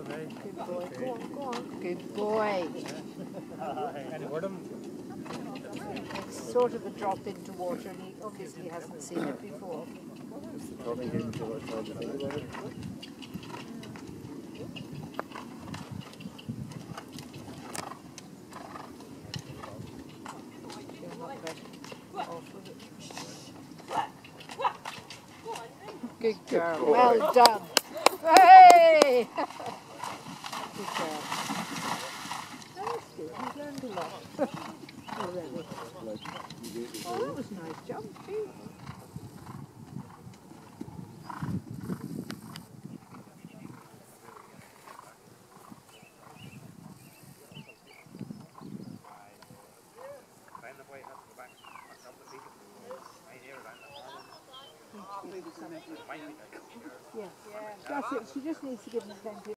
Good boy. Go on, go on. Good boy. It's sort of a drop into water and he obviously hasn't seen it before. Probably didn't feel like trying to think about it. You're not ready. Off with it. Good girl. boy. Well done. Hey! Good girl. That's good. You've learned a lot already. Like, you did it Oh, that was a nice jump too. Yeah, that's it. She just needs to give them plenty.